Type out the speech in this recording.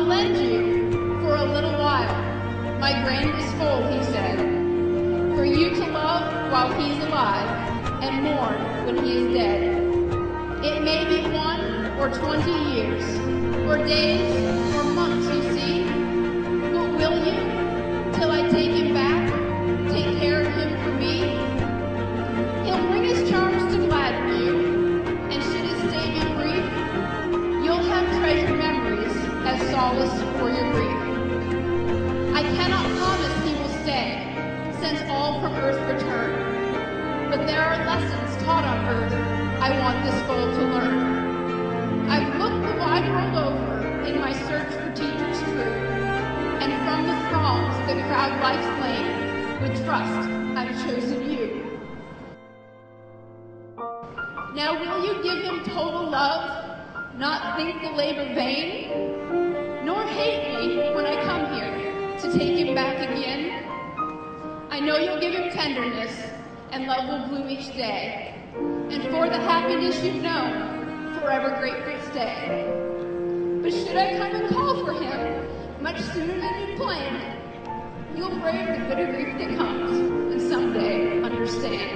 lend you for a little while my grandest foal, he said, for you to love while he's alive and mourn when he is dead. It may be 1 or 20 years, or days, or months, you see, but will you, till I take him back, take care of him for me? He'll bring his charms to gladden you, and should his stay be brief, you'll have treasured memories as solace for your grief. I cannot promise he will stay, since all from earth return, but there are lessons taught on earth I want this foal to learn. I've looked the wide world over in my search for teachers true, and from the throngs that crowd life's lane, with trust I've chosen you. Now will you give him total love, not think the labor vain, nor hate me when I come here to take him back again? I know you'll give him tenderness, and love will bloom each day, and for the happiness you've known, forever grateful stay. But should I come and call for him much sooner than you planned, you'll brave the bitter grief that comes, and someday understand.